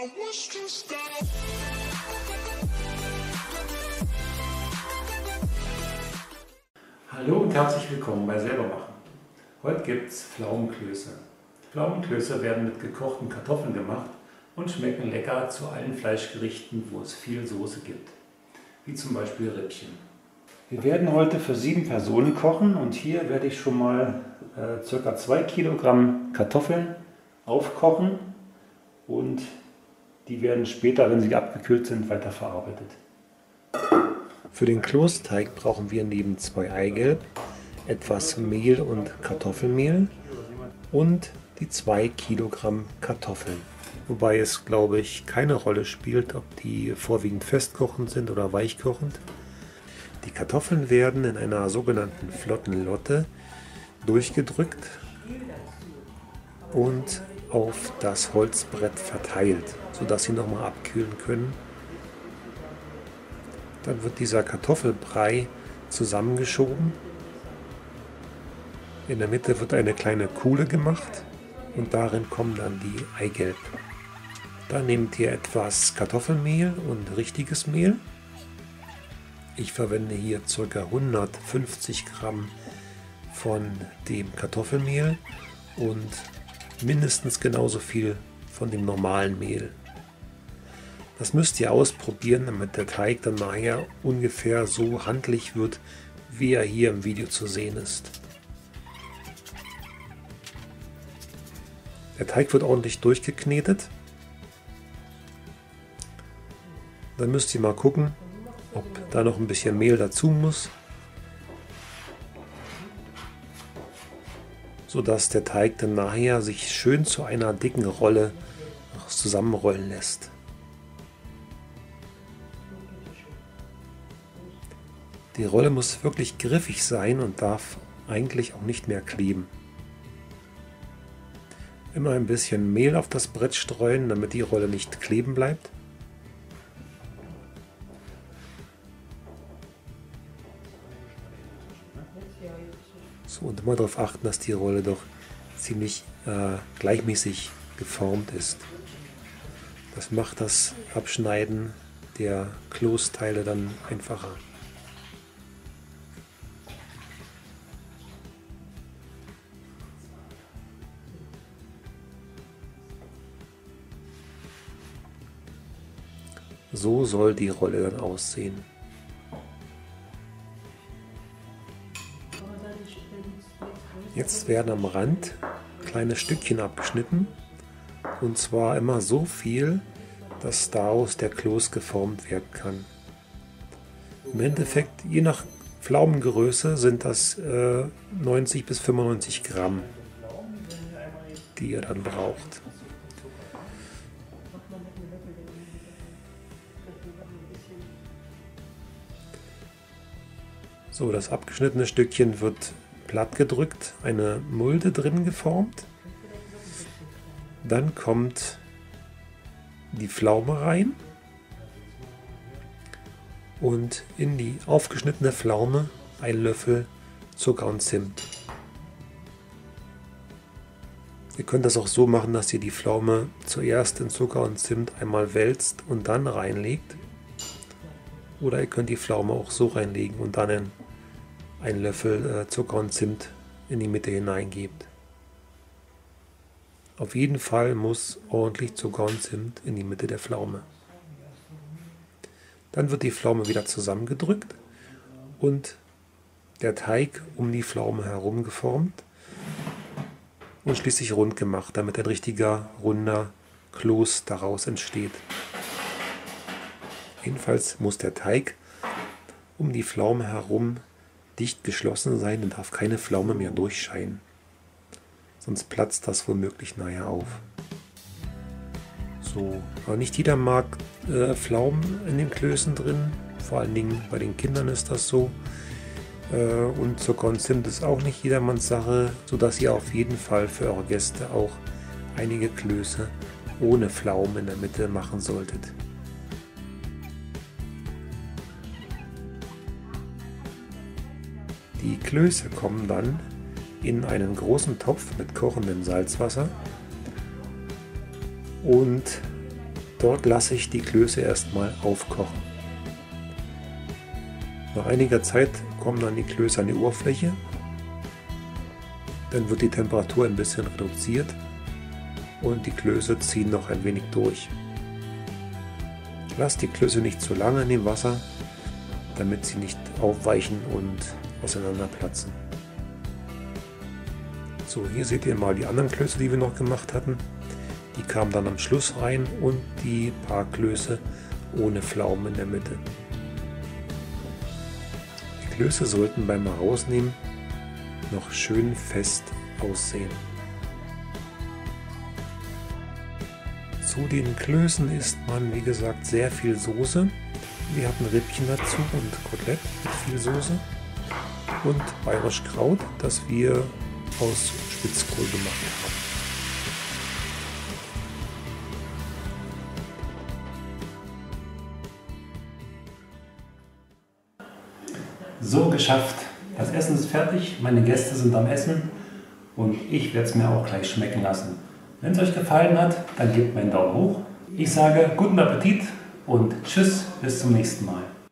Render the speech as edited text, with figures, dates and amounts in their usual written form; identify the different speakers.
Speaker 1: Hallo und herzlich willkommen bei Selbermachen. Heute gibt es Pflaumenklöße. Pflaumenklöße werden mit gekochten Kartoffeln gemacht und schmecken lecker zu allen Fleischgerichten, wo es viel Soße gibt, wie zum Beispiel Rippchen. Wir werden heute für 7 Personen kochen und hier werde ich schon mal ca. 2 Kilogramm Kartoffeln aufkochen und die werden später, wenn sie abgekühlt sind, weiterverarbeitet. Für den Kloßteig brauchen wir neben 2 Eigelb etwas Mehl und Kartoffelmehl und die 2 Kilogramm Kartoffeln. Wobei es, glaube ich, keine Rolle spielt, ob die vorwiegend festkochend sind oder weichkochend. Die Kartoffeln werden in einer sogenannten flotten Lotte durchgedrückt und auf das Holzbrett verteilt, sodass sie nochmal abkühlen können. Dann wird dieser Kartoffelbrei zusammengeschoben. In der Mitte wird eine kleine Kuhle gemacht und darin kommen dann die Eigelb. Dann nehmt ihr etwas Kartoffelmehl und richtiges Mehl. Ich verwende hier ca. 150 Gramm von dem Kartoffelmehl und mindestens genauso viel von dem normalen Mehl. Das müsst ihr ausprobieren, damit der Teig dann nachher ungefähr so handlich wird, wie er hier im Video zu sehen ist. Der Teig wird ordentlich durchgeknetet. Dann müsst ihr mal gucken, ob da noch ein bisschen Mehl dazu muss, sodass der Teig dann nachher sich schön zu einer dicken Rolle zusammenrollen lässt. Die Rolle muss wirklich griffig sein und darf eigentlich auch nicht mehr kleben. Immer ein bisschen Mehl auf das Brett streuen, damit die Rolle nicht kleben bleibt. So, und immer darauf achten, dass die Rolle doch ziemlich gleichmäßig geformt ist. Das macht das Abschneiden der Kloßteile dann einfacher. So soll die Rolle dann aussehen. Jetzt werden am Rand kleine Stückchen abgeschnitten und zwar immer so viel, dass daraus der Kloß geformt werden kann. Im Endeffekt, je nach Pflaumengröße, sind das 90 bis 95 Gramm, die ihr dann braucht. So, das abgeschnittene Stückchen wird platt gedrückt, eine Mulde drin geformt. Dann kommt die Pflaume rein und in die aufgeschnittene Pflaume ein Löffel Zucker und Zimt. Ihr könnt das auch so machen, dass ihr die Pflaume zuerst in Zucker und Zimt einmal wälzt und dann reinlegt. Oder ihr könnt die Pflaume auch so reinlegen und dann einen Löffel Zucker und Zimt in die Mitte hineingebt. Auf jeden Fall muss ordentlich Zucker und Zimt in die Mitte der Pflaume. Dann wird die Pflaume wieder zusammengedrückt und der Teig um die Pflaume herum geformt und schließlich rund gemacht, damit ein richtiger runder Kloß daraus entsteht. Jedenfalls muss der Teig um die Pflaume herum dicht geschlossen sein und darf keine Pflaume mehr durchscheinen. Sonst platzt das womöglich nachher auf. So, aber nicht jeder mag Pflaumen in den Klößen drin. Vor allen Dingen bei den Kindern ist das so. Und Zucker und Zimt ist auch nicht jedermanns Sache, sodass ihr auf jeden Fall für eure Gäste auch einige Klöße ohne Pflaumen in der Mitte machen solltet. Die Klöße kommen dann in einen großen Topf mit kochendem Salzwasser und Dort lasse ich die Klöße erstmal aufkochen. Nach einiger Zeit kommen dann die Klöße an die Oberfläche. Dann wird die Temperatur ein bisschen reduziert und die Klöße ziehen noch ein wenig durch. Lasst die Klöße nicht zu lange in dem Wasser, damit sie nicht aufweichen und auseinanderplatzen. So, hier seht ihr mal die anderen Klöße, die wir noch gemacht hatten. Die kamen dann am Schluss rein und die paar Klöße ohne Pflaumen in der Mitte. Die Klöße sollten beim Herausnehmen noch schön fest aussehen. Zu den Klößen isst man, wie gesagt, sehr viel Soße. Wir hatten Rippchen dazu und Kotelett mit viel Soße und bayerisch Kraut, das wir aus Spitzkohl gemacht haben.
Speaker 2: So, geschafft. Das Essen ist fertig, meine Gäste sind am Essen und ich werde es mir auch gleich schmecken lassen. Wenn es euch gefallen hat, dann gebt mir einen Daumen hoch. Ich sage guten Appetit und tschüss, bis zum nächsten Mal.